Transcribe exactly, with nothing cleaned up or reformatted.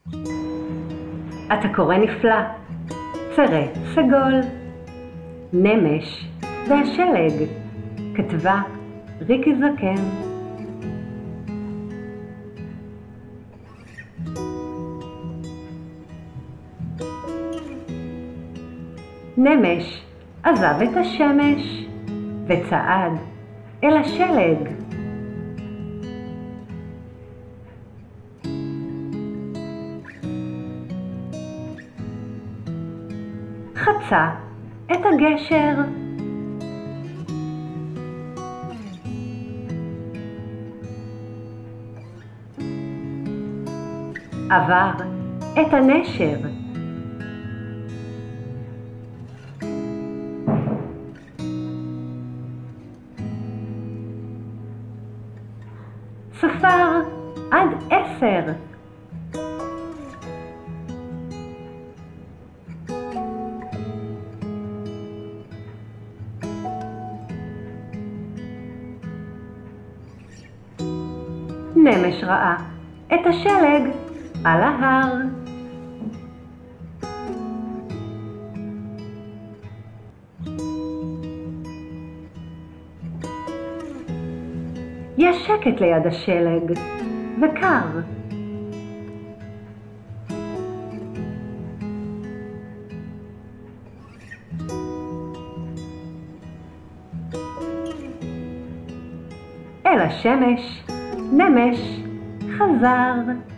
אתה קורא נפלא. צרה סגול. נמש והשלג. כתבה ריקי זקן. נמש עזב את השמש וצעד אל השלג. חצה את הגשר. עבר את הנשר. ספר עד עשר. נמש ראה את השלג על ההר. יש שקט ליד השלג וקר. אל השמש נמש חזר.